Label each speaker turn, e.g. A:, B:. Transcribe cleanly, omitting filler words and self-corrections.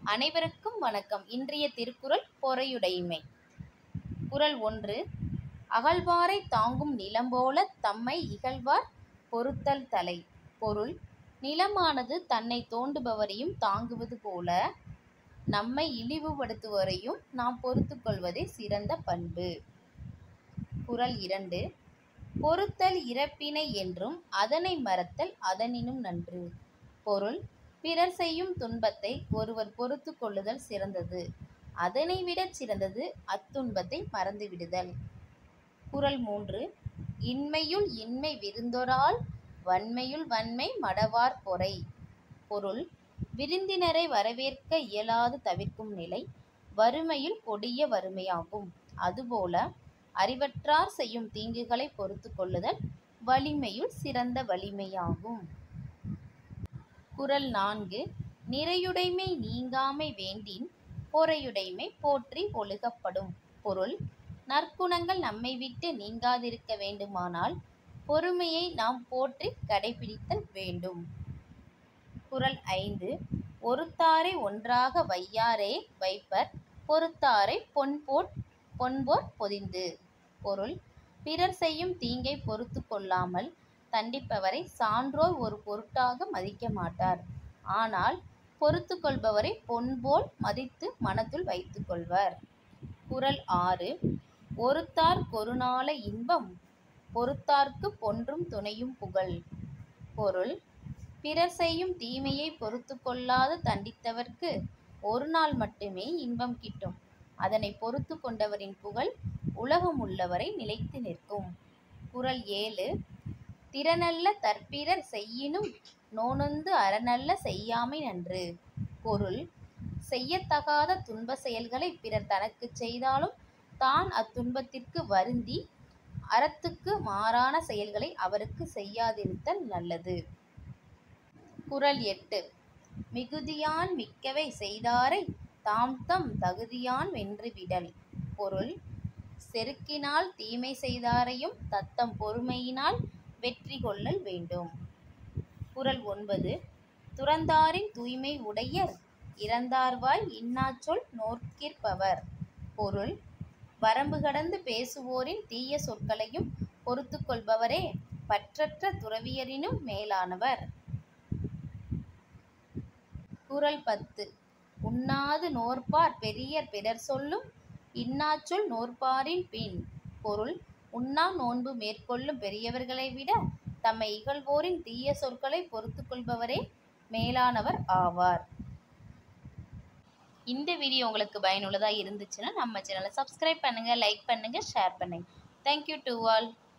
A: அனைவருக்கும் வணக்கம். இன்றைய திருக்குறள் பொறையுடைமை. குறள் 1. அகழ்வாரை தாங்கும் நிலம்போல தம்மை இகழ்வார் பொறுத்தல் தலை. பொருள்: நிலமானது தன்னை தோண்டுபவரையும் தாங்குவது போல நம்மை இழிவுபடுத்துவரையும் நாம் பொறுத்து கொள்வதே சிறந்த பண்பு. குறள் 2. பொறுத்தல் இறப்பினை என்றும் அதனை மறத்தல் அதனினும் நன்று. பொருள்: பிறர் செய்யும் துன்பத்தை ஒருவர் பொறுத்து கொள்ளுதல் சிறந்தது. அதனை விடச் சிறந்தது அத்துன்பத்தை மறந்துவிடுதல். குறள் 3. இன்மையுள் இன்மை விருந்தொரால் வன்மையுள் வன்மை மடவார் பொறை. பொருள்: விருந்தினரை வரவேற்க இயலாது தவிர்க்கும் நிலை வறுமையுள் கொடிய வறுமையாகும். அதுபோல அறிவற்றார் செய்யும் தீங்குகளை பொறுத்து கொள்ளுதல் வலிமையுள் சிறந்த வலிமையாகும். குறள் 4. நிறையுடைமை நீங்காமை வேண்டின் பொறையுடைமை போற்றி ஒழுகப்படும். பொருள்: நற்குணங்கள் நம்மை விட்டு நீங்காதிருக்க வேண்டுமானால் பொறுமையை நாம் போற்றி கடைபிடித்தல் வேண்டும். குறள் 5. ஒருத்தாரை ஒன்றாக வையாரே வைப்பர் பொறுத்தாரை பொன்போற் பொதிந்து. பொருள்: பிறர் செய்யும் தீங்கை பொறுத்து கொள்ளாமல் தண்டிப்பவரை சான்றோர் ஒரு பொருட்டாக மதிக்க மாட்டார். ஆனால் பொறுத்து கொள்பவரை பொன்போல் மதித்து மனத்துள் வைத்துக் கொள்வர். குறள் 6. ஒறுத்தார் கொருநாள இன்பம் பொறுத்தார்க்கு பொன்றும் துணையும் புகழ். பொருள்: பிறர் செய்யும் தீமையை பொறுத்து கொள்ளாது தண்டித்தவர்க்கு ஒரு நாள் மட்டுமே இன்பம் கிட்டும். அதனை பொறுத்து கொண்டவரின் புகழ் உலகமுள்ளவரை நிலைத்து நிற்கும். குறள் 7. திறனல்ல தற்பிறர் செய்யினும் நோனொந்து அறனல்ல செய்யாமை நன்று. பொருள்: செய்யத்தகாத துன்ப செயல்களை பிறர் தனக்குச் செய்தாலும் தான் அத்துன்பத்திற்கு வருந்தி அறத்துக்கு மாறான செயல்களை அவருக்கு செய்யாதிருத்தல் நல்லது. குறள் 8. மிகுதியான் மிக்கவை செய்தாரை தாம்தம் தகுதியான் வென்று விடல். பொருள்: செருக்கினால் தீமை செய்தாரையும் தத்தம் பொறுமையினால் வெற்றி கொள்ளல் வேண்டும். குறள் 9. துறந்தாரின் தூய்மை உடையர் இறந்தார்வாய் இன்னாச்சொல் நோற்கிற்பவர். பொருள்: வரம்பு கடந்து பேசுவோரின் தீய சொற்களையும் பொறுத்து கொள்பவரே பற்றற்ற துறவியரினும் மேலானவர். குறள் 10. உண்ணாது நோற்பார் பெரியர் பிறர் சொல்லும் இன்னாச்சொல் நோற்பாரின் பின். பொருள்: உண்ணா நோன்பு மேற்கொள்ளும் பெரியவர்களை விட தம்மை இகழ்வோரின் தீய சொற்களை பொறுத்து கொள்பவரே மேலானவர் ஆவார். இந்த வீடியோ உங்களுக்கு பயனுள்ளதாக இருந்துச்சுன்னா நம்ம சேனலை சப்ஸ்கிரைப் பண்ணுங்க, லைக் பண்ணுங்க, ஷேர் பண்ணுங்க. Thank you to all.